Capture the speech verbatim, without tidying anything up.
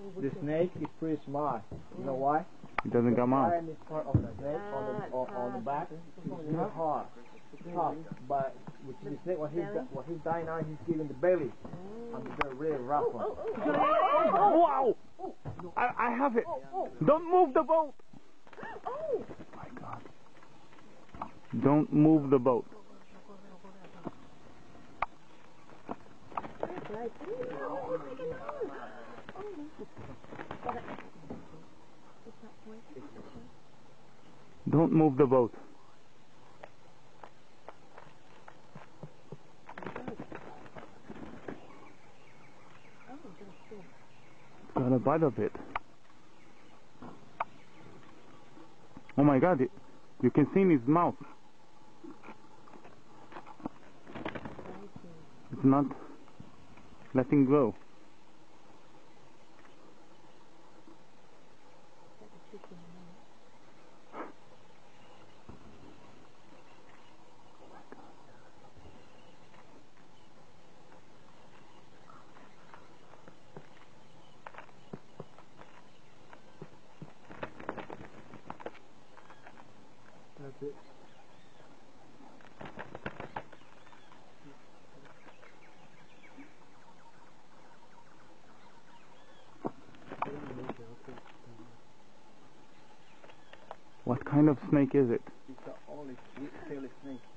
The snake is pretty smart. You know why? It doesn't come out. The iron is part of the snake on the on, on the back. It's not hard, tough. But with the snake, what he's what he's dying now, he's giving the belly. And they're really rough one. Wow! I I have it. Don't move the boat. Oh My God! Don't move the boat. Don't move the boat. Got a bite of it. Oh my God! It, you can see in his mouth. It's not letting go. That's it. What kind of snake is it? It's the only sweet tail snake.